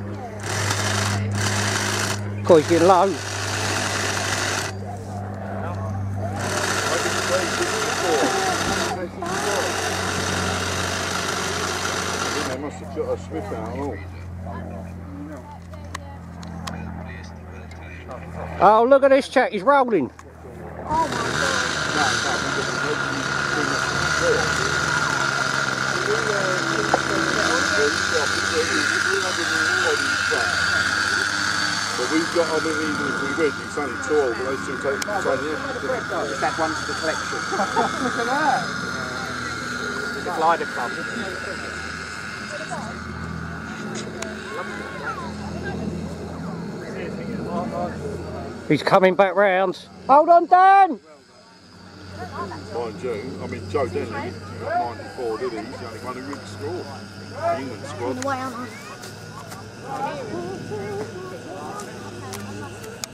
God, he's getting low. They must have got a Smith out and all. Oh, look at this chap, he's rolling. But we've got, I mean, even if we went, it's only 12, but they still take the same. Just add one to the collection. Look at that. The glider club. He's coming back round. Hold on, Dan! Mind you, I mean, Joe Denley, he got 94, did he? He's the only one who really scored. The England squad.